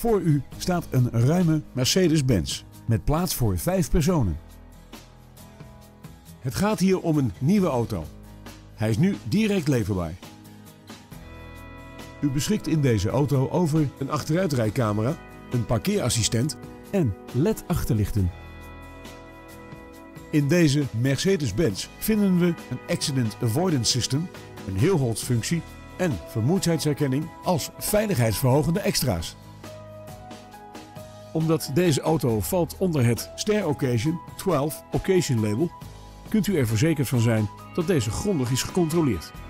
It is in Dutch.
Voor u staat een ruime Mercedes-Benz met plaats voor 5 personen. Het gaat hier om een nieuwe auto. Hij is nu direct leverbaar. U beschikt in deze auto over een achteruitrijcamera, een parkeerassistent en LED-achterlichten. In deze Mercedes-Benz vinden we een Accident Avoidance System, een Hilholtz-functie en vermoeidheidsherkenning als veiligheidsverhogende extra's. Omdat deze auto valt onder het Star Occasion 12 Occasion label, kunt u er verzekerd van zijn dat deze grondig is gecontroleerd.